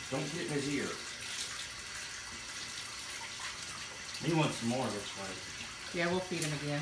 Don't get in his ear. He wants some more, looks like. Yeah, we'll feed him again.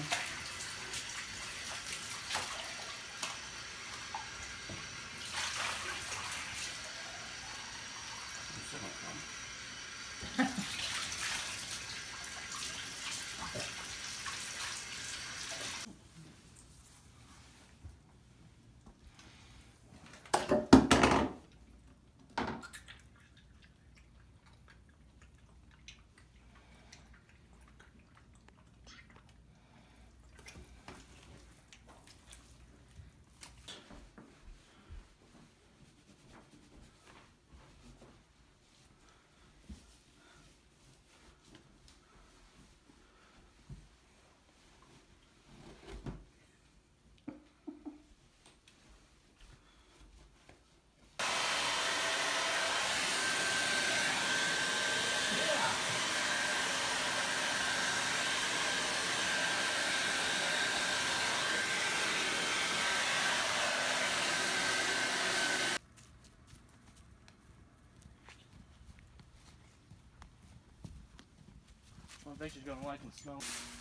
I think she's gonna like and smell.